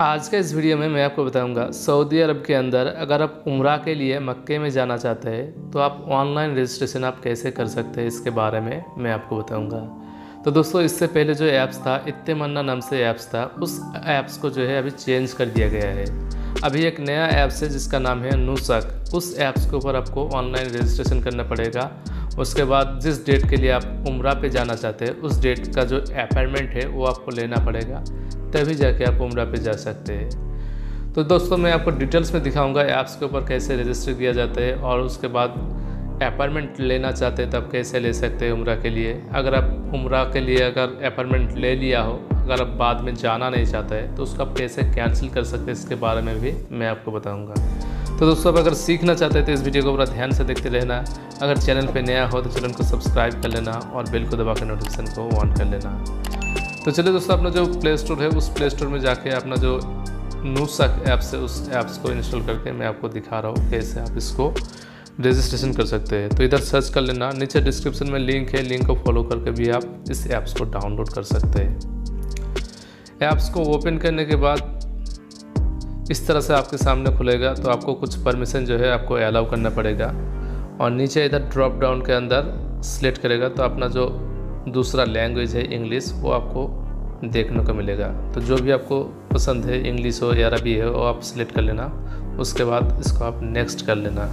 आज के इस वीडियो में मैं आपको बताऊंगा सऊदी अरब के अंदर अगर आप उम्रा के लिए मक्के में जाना चाहते हैं तो आप ऑनलाइन रजिस्ट्रेशन आप कैसे कर सकते हैं, इसके बारे में मैं आपको बताऊंगा। तो दोस्तों, इससे पहले जो ऐप्स था, इत्तेमन्ना नाम से ऐप्स था, उस ऐप्स को जो है अभी चेंज कर दिया गया है। अभी एक नया ऐप्स है जिसका नाम है नुसक। उस ऐप्स के ऊपर आपको ऑनलाइन रजिस्ट्रेशन करना पड़ेगा। उसके बाद जिस डेट के लिए आप उम्रा पे जाना चाहते हैं उस डेट का जो अपॉइंटमेंट है वो आपको लेना पड़ेगा, तभी जाके आप उम्रा पे जा सकते हैं। तो दोस्तों, मैं आपको डिटेल्स में दिखाऊंगा ऐप्स के ऊपर कैसे रजिस्टर किया जाता है और उसके बाद अपॉइंटमेंट लेना चाहते हैं तब कैसे ले सकते हैं उम्रा के लिए। अगर आप उम्रा के लिए अगर अपॉइंटमेंट ले लिया हो, अगर आप बाद में जाना नहीं चाहते हैं तो उसको आप कैसे कैंसिल कर सकते हैं, इसके बारे में भी मैं आपको बताऊँगा। तो दोस्तों, अब अगर सीखना चाहते हैं तो इस वीडियो को पूरा ध्यान से देखते रहना। अगर चैनल पे नया हो तो चैनल को सब्सक्राइब कर लेना और बेल को दबा कर नोटिफिकेशन को ऑन कर लेना। तो चलिए दोस्तों, अपना जो प्ले स्टोर है उस प्ले स्टोर में जाके अपना जो नुसक ऐप्स है उस ऐप्स को इंस्टॉल करके मैं आपको दिखा रहा हूँ कैसे आप इसको रजिस्ट्रेशन कर सकते हैं। तो इधर सर्च कर लेना, नीचे डिस्क्रिप्शन में लिंक है, लिंक को फॉलो करके भी आप इस ऐप्स को डाउनलोड कर सकते हैं। ऐप्स को ओपन करने के बाद इस तरह से आपके सामने खुलेगा। तो आपको कुछ परमिशन जो है आपको अलाउ करना पड़ेगा और नीचे इधर ड्रॉप डाउन के अंदर सिलेक्ट करेगा तो अपना जो दूसरा लैंग्वेज है इंग्लिश वो आपको देखने को मिलेगा। तो जो भी आपको पसंद है, इंग्लिश हो या अरबी है, वो आप सिलेक्ट कर लेना। उसके बाद इसको आप नेक्स्ट कर लेना।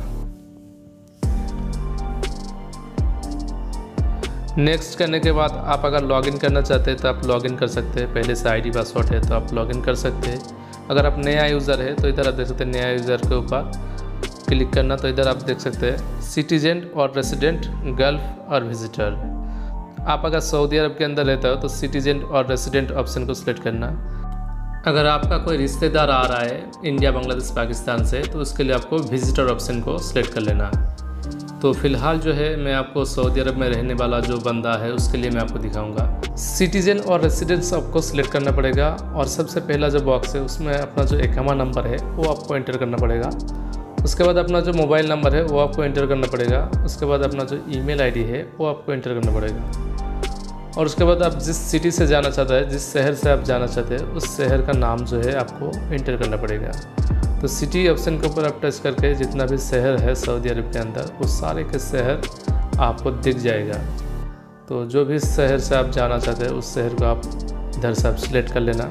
नेक्स्ट करने के बाद आप अगर लॉगिन करना चाहते हैं तो आप लॉगिन कर सकते हैं। पहले से आईडी पासवर्ड है तो आप लॉगिन कर सकते हैं। अगर आप नया यूज़र है तो इधर आप देख सकते हैं, नया यूज़र के ऊपर क्लिक करना। तो इधर आप देख सकते हैं सिटीजन और रेसिडेंट, गल्फ और विजिटर। आप अगर सऊदी अरब के अंदर रहते हो तो सिटीजन और रेसिडेंट ऑप्शन को सिलेक्ट करना। अगर आपका कोई रिश्तेदार आ रहा है इंडिया, बांग्लादेश, पाकिस्तान से तो उसके लिए आपको विजिटर ऑप्शन को सिलेक्ट कर लेना। तो फिलहाल जो है मैं आपको सऊदी अरब में रहने वाला जो बंदा है उसके लिए मैं आपको दिखाऊंगा। सिटीजन और रेसिडेंट्स आपको सिलेक्ट करना पड़ेगा और सबसे पहला जो बॉक्स है उसमें अपना जो इकामा नंबर है वो आपको एंटर करना पड़ेगा। उसके बाद अपना जो मोबाइल नंबर है वो आपको एंटर करना पड़ेगा। उसके बाद अपना जो ईमेल आईडी है वो आपको एंटर करना पड़ेगा और उसके बाद आप जिस सिटी से जाना चाहते हैं, जिस शहर से आप जाना चाहते हैं उस शहर का नाम जो है आपको एंटर करना पड़ेगा। तो सिटी ऑप्शन के ऊपर आप टच करके जितना भी शहर है सऊदी अरब के अंदर उस सारे के शहर आपको दिख जाएगा। तो जो भी शहर से आप जाना चाहते हैं उस शहर को आप इधर से आप सिलेक्ट कर लेना।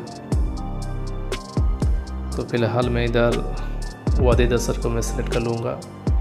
तो फिलहाल मैं इधर वादी दसर को मैं सिलेक्ट कर लूँगा।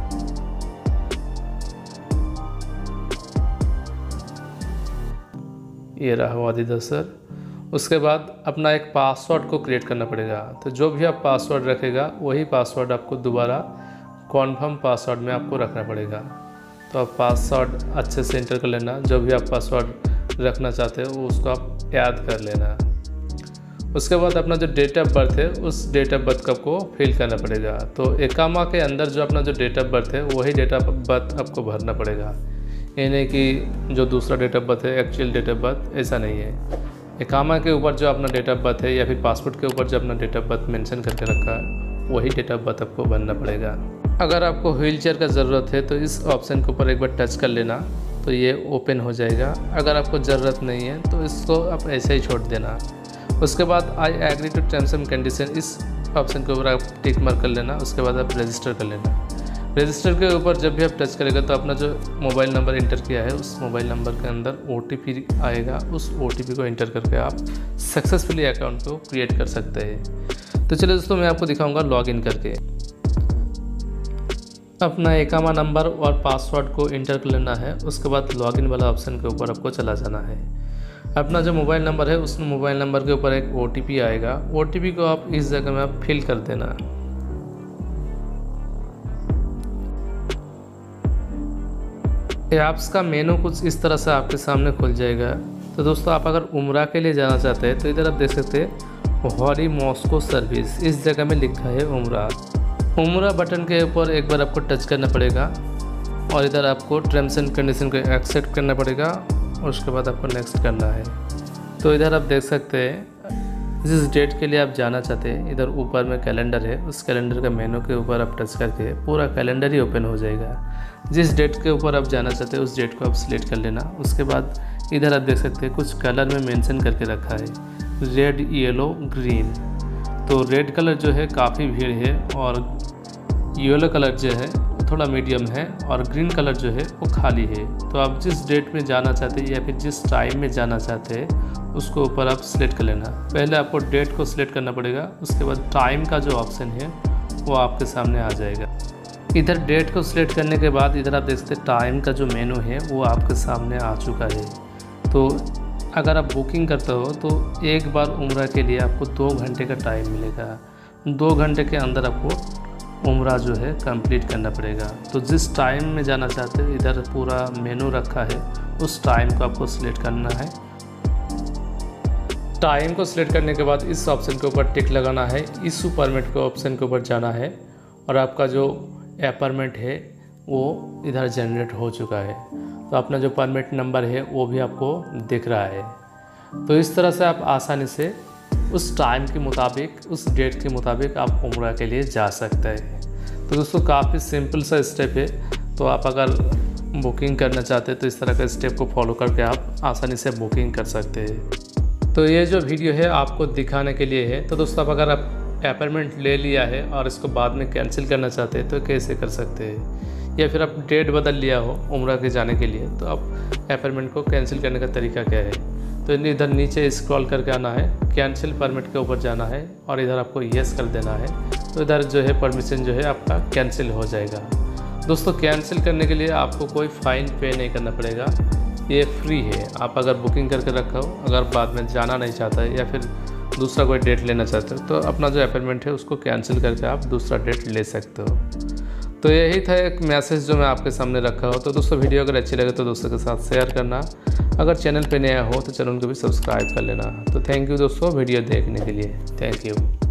ये रहा वादी दसर। उसके बाद अपना एक पासवर्ड को क्रिएट करना पड़ेगा। तो जो भी आप पासवर्ड रखेगा वही पासवर्ड आपको दोबारा कॉन्फर्म पासवर्ड में आपको रखना पड़ेगा। तो आप पासवर्ड अच्छे से एंटर कर लेना। जो भी आप पासवर्ड रखना चाहते हो उसको आप याद कर लेना। उसके बाद अपना जो डेट ऑफ बर्थ है उस डेट ऑफ बर्थ को आपको फिल करना पड़ेगा। तो इकामा के अंदर जो अपना जो डेट ऑफ बर्थ है वही डेट ऑफ बर्थ आपको भरना पड़ेगा। ये नहीं कि जो दूसरा डेट ऑफ बर्थ है एक्चुअल डेट ऑफ बर्थ, ऐसा नहीं है। इकामा के ऊपर जो अपना डेट ऑफ बर्थ है या फिर पासपोर्ट के ऊपर जो अपना डेट ऑफ बर्थ मेंशन करके रखा है वही डेट ऑफ बर्थ आपको भरना पड़ेगा। अगर आपको व्हील चेयर का ज़रूरत है तो इस ऑप्शन के ऊपर एक बार टच कर लेना तो ये ओपन हो जाएगा। अगर आपको ज़रूरत नहीं है तो इसको आप ऐसे ही छोड़ देना। उसके बाद I agree to terms and condition, इस ऑप्शन के ऊपर आप टिक मार्क कर लेना। उसके बाद आप रजिस्टर कर लेना। रजिस्टर के ऊपर जब भी आप टच करेगा तो अपना जो मोबाइल नंबर इंटर किया है उस मोबाइल नंबर के अंदर OTP आएगा। उस OTP को इंटर करके आप सक्सेसफुली अकाउंट को क्रिएट कर सकते हैं। तो चलिए दोस्तों, मैं आपको दिखाऊंगा लॉगिन करके। अपना इकामा नंबर और पासवर्ड को इंटर कर लेना है। उसके बाद लॉगिन वाला ऑप्शन के ऊपर आपको चला जाना है। अपना जो मोबाइल नंबर है उस मोबाइल नंबर के ऊपर एक OTP आएगा। OTP को आप इस जगह में आप फिल कर देना। ऐप्स का मेनू कुछ इस तरह से आपके सामने खुल जाएगा। तो दोस्तों, आप अगर उम्रा के लिए जाना चाहते हैं तो इधर आप देख सकते हैं हॉरी मॉस्को सर्विस, इस जगह में लिखा है उम्रा। उम्रा बटन के ऊपर एक बार आपको टच करना पड़ेगा और इधर आपको टर्म्स एंड कंडीशन को एक्सेप्ट करना पड़ेगा और उसके बाद आपको नेक्स्ट करना है। तो इधर आप देख सकते हैं जिस डेट के लिए आप जाना चाहते हैं, इधर ऊपर में कैलेंडर है, उस कैलेंडर का मेनू के ऊपर आप टच करके पूरा कैलेंडर ही ओपन हो जाएगा। जिस डेट के ऊपर आप जाना चाहते हैं उस डेट को आप सिलेक्ट कर लेना। उसके बाद इधर आप देख सकते हैं कुछ कलर में मेंशन करके रखा है, रेड, येलो, ग्रीन। तो रेड कलर जो है काफ़ी भीड़ है और येलो कलर जो है थोड़ा मीडियम है और ग्रीन कलर जो है वो खाली है। तो आप जिस डेट में जाना चाहते हैं या फिर जिस टाइम में जाना चाहते हैं उसको ऊपर आप सिलेक्ट कर लेना। पहले आपको डेट को सिलेक्ट करना पड़ेगा, उसके बाद टाइम का जो ऑप्शन है वो आपके सामने आ जाएगा। इधर डेट को सिलेक्ट करने के बाद इधर आप देख सकते हैं टाइम का जो मेनू है वो आपके सामने आ चुका है। तो अगर आप बुकिंग करते हो तो एक बार उम्रा के लिए आपको 2 घंटे का टाइम मिलेगा। 2 घंटे के अंदर आपको उम्रा जो है कंप्लीट करना पड़ेगा। तो जिस टाइम में जाना चाहते हो इधर पूरा मेनू रखा है, उस टाइम को आपको सिलेक्ट करना है। टाइम को सिलेक्ट करने के बाद इस ऑप्शन के ऊपर टिक लगाना है, इशू परमिट के ऑप्शन के ऊपर जाना है और आपका जो अपॉइंटमेंट है वो इधर जनरेट हो चुका है। तो अपना जो परमिट नंबर है वो भी आपको दिख रहा है। तो इस तरह से आप आसानी से उस टाइम के मुताबिक, उस डेट के मुताबिक आप उम्रा के लिए जा सकते हैं। तो दोस्तों काफ़ी सिंपल सा स्टेप है। तो आप अगर बुकिंग करना चाहते हैं तो इस तरह के स्टेप को फॉलो करके आप आसानी से बुकिंग कर सकते हैं। तो ये जो वीडियो है आपको दिखाने के लिए है। तो दोस्तों अगर आप अपॉइंटमेंट ले लिया है और इसको बाद में कैंसिल करना चाहते हैं तो कैसे कर सकते हैं, या फिर आप डेट बदल लिया हो उम्रा के जाने के लिए तो आप अपॉइंटमेंट को कैंसिल करने का तरीका क्या है। तो इधर नीचे स्क्रॉल करके आना है, कैंसिल परमिट के ऊपर जाना है और इधर आपको येस कर देना है। तो इधर जो है परमिशन जो है आपका कैंसिल हो जाएगा। दोस्तों कैंसिल करने के लिए आपको कोई फ़ाइन पे नहीं करना पड़ेगा, ये फ्री है। आप अगर बुकिंग करके रखा हो, अगर बाद में जाना नहीं चाहता है या फिर दूसरा कोई डेट लेना चाहते हो तो अपना जो अपॉइंटमेंट है उसको कैंसिल करके आप दूसरा डेट ले सकते हो। तो यही था एक मैसेज जो मैं आपके सामने रखा हो। तो दोस्तों वीडियो अगर अच्छी लगे तो दोस्तों के साथ शेयर करना, अगर चैनल पे नया हो तो चैनल को भी सब्सक्राइब कर लेना। तो थैंक यू दोस्तों वीडियो देखने के लिए, थैंक यू।